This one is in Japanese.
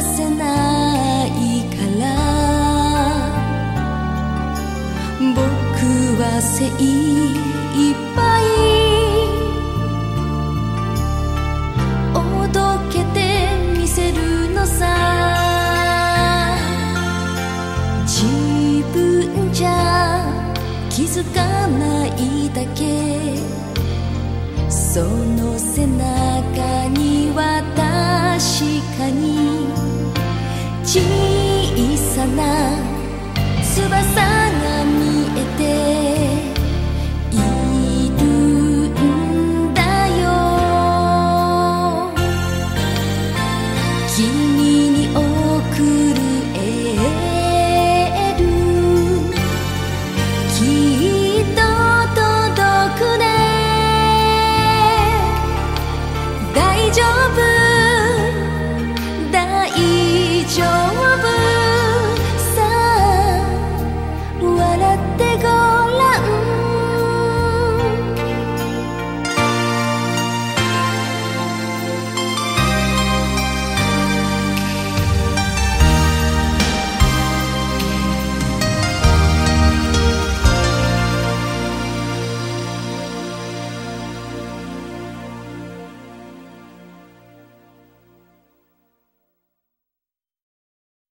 せないから僕は精一杯おどけてみせるのさ。自分じゃ気づかないだけ、その背中には確かに小さな翼が見えているんだよ。君に贈る